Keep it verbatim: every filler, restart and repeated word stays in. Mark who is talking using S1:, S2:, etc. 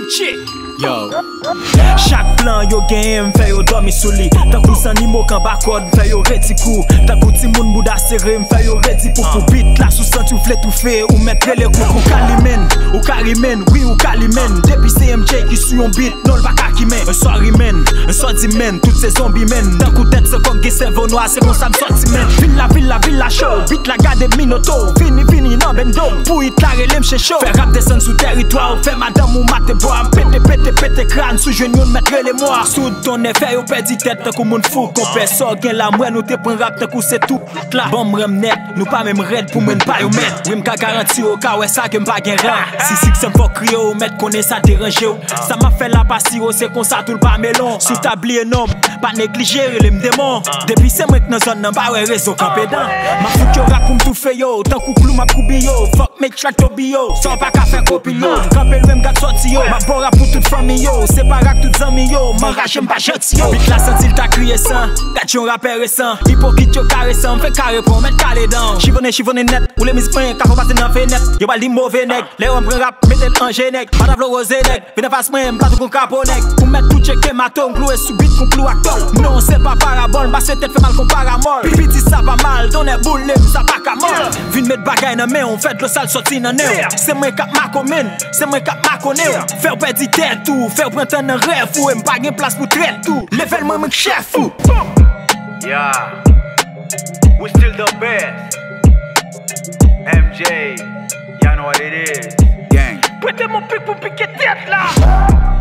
S1: Vinci. Yo. Chaque plan yo gen m'fè yo dormi sou li. Tan kou sanimo kan bakod m'fè yo redi kou. Tan kou ti moun bouda serré m'fè yo redi pou pou bit. La sou senti ou flet ou fè ou mettre les coups. Ou kalimen, ou karimen, oui ou kalimen. Depuis C M J qui sou yon beat, non l'ba kakimen. Un soir men, un soir di men, toutes ces zombies men. Tan kou tête se kok ge cerveau noir, c'est kon sa m'sorti men. Villa, villa, villa show, beat la gade minoto. Vini, vini nan bendo, pou it la relem chez show. Fè rap descend sous territoire, fè madame ou mate bois. Pété, pété, pété crâne, sous genou mettre les mois. Sous ton effet, yo perdi tête, tant qu'on moun fou. Qu'on fait ça, gen la mouè, nous te prend rap, tant qu'on c'est tout là. Bon m'rem net, nous pas même red pour m'en pas yo met. Oui m'ka garanti au cas ouais ça que m'pa gen ran. Si si que ça m'fok crier au met, connaît ça dérange yo. Ça m'a fait la passi au, c'est comme ça tout le pas melon. Sous tablier nom, pas négliger les m'démon. Depuis c'est moi que dans zone, pas ouais réseau campé dans. Ma fout yo rap pour m'tou fait yo, tant qu'on clou ma koubi yo. Fuck make track to bio, sans pas qu'à faire copie yo. Campé le même gars sorti yo, ma bora pour toute famille yo. C'est pas rap tout zami yo, m'enrage m'pas gentil yo. Vite la senti t'a crié sans, gâte yon rappeur récent. Hypocrite yo caressant, fait carré pour mettre calé dans. Chivonné, chivonné net, ou les musiques fin, car faut passer dans fenêtre. Yo pas li mauvais nèg, les hommes prend rap, mettez en génèque. Madame le rosé nèg, vine face moi, m'platou kon caponèg. Pour mettre tout checké maton, cloué sous beat, kon clou acteur. Non, c'est pas parabole, ma tête fait mal kon paramol. Pipi ça pas mal, ton est boule, ça pas qu'à mort. Vine mettre bagay nan main, on fait le sale sorti nan nez. C'est moi qui m'a commune, c'est moi qui m'a connaît. Faire perdre tête tout, faire prendre un rêve fou, et m'pas gen place pour traiter tout. Level moi mon chef fou.
S2: Yeah, we still the best. M J, you know what it is. Gang.
S1: Prêtez mon pic pour piquer tête là.